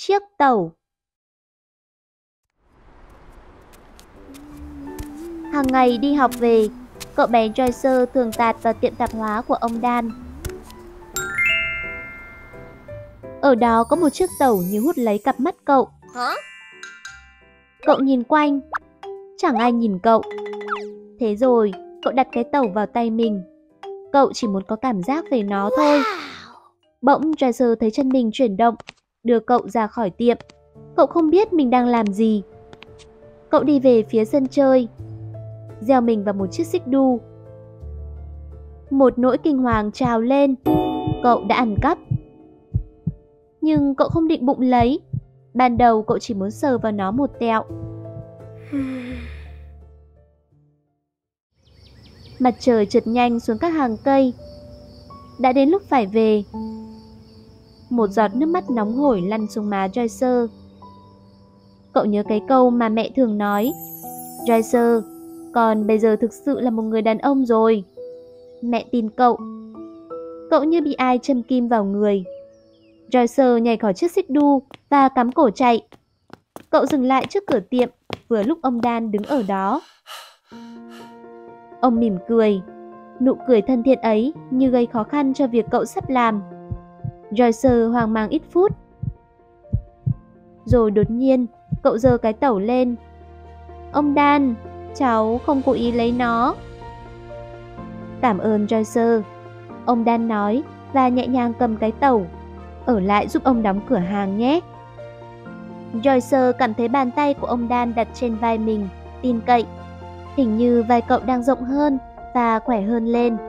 chiếc tàu. Hàng ngày đi học về, cậu bé Joycer thường tạt vào tiệm tạp hóa của ông Dan. Ở đó có một chiếc tàu như hút lấy cặp mắt cậu. Cậu nhìn quanh, chẳng ai nhìn cậu. Thế rồi, cậu đặt cái tàu vào tay mình. Cậu chỉ muốn có cảm giác về nó thôi. Bỗng Joycer thấy chân mình chuyển động, đưa cậu ra khỏi tiệm. Cậu không biết mình đang làm gì. Cậu đi về phía sân chơi, gieo mình vào một chiếc xích đu. Một nỗi kinh hoàng trào lên. Cậu đã ăn cắp. Nhưng cậu không định bụng lấy. Ban đầu cậu chỉ muốn sờ vào nó một tẹo. Mặt trời trượt nhanh xuống các hàng cây. Đã đến lúc phải về. Một giọt nước mắt nóng hổi lăn xuống má Joycer. Cậu nhớ cái câu mà mẹ thường nói: Joycer, con bây giờ thực sự là một người đàn ông rồi. Mẹ tin cậu. Cậu như bị ai châm kim vào người. Joycer nhảy khỏi chiếc xích đu và cắm cổ chạy. Cậu dừng lại trước cửa tiệm vừa lúc ông Dan đứng ở đó. Ông mỉm cười. Nụ cười thân thiện ấy như gây khó khăn cho việc cậu sắp làm. Joycer hoang mang ít phút. Rồi đột nhiên, cậu giơ cái tẩu lên. Ông Dan, cháu không cố ý lấy nó. Cảm ơn Joycer, ông Dan nói và nhẹ nhàng cầm cái tẩu. Ở lại giúp ông đóng cửa hàng nhé. Joycer cảm thấy bàn tay của ông Dan đặt trên vai mình, tin cậy. Hình như vai cậu đang rộng hơn và khỏe hơn lên.